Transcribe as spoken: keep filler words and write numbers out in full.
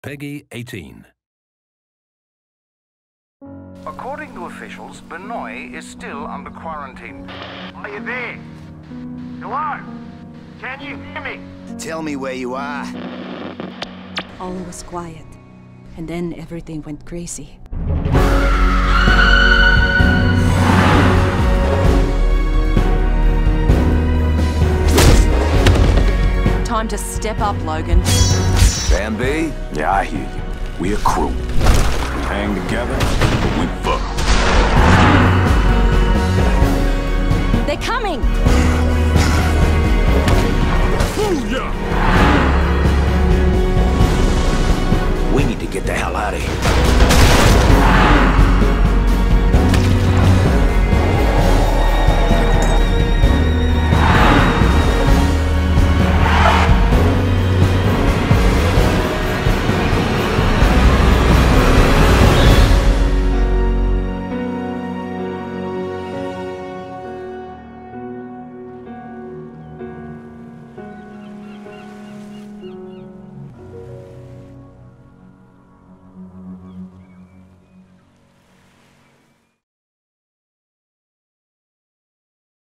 Peggy eighteen. According to officials, Benoit is still under quarantine. Are you there? Hello? Can you hear me? Tell me where you are. All was quiet, and then everything went crazy. Time to step up, Logan. Plan B? Yeah, I hear you. We a crew. We hang together, we fuck. They're coming! Booyah!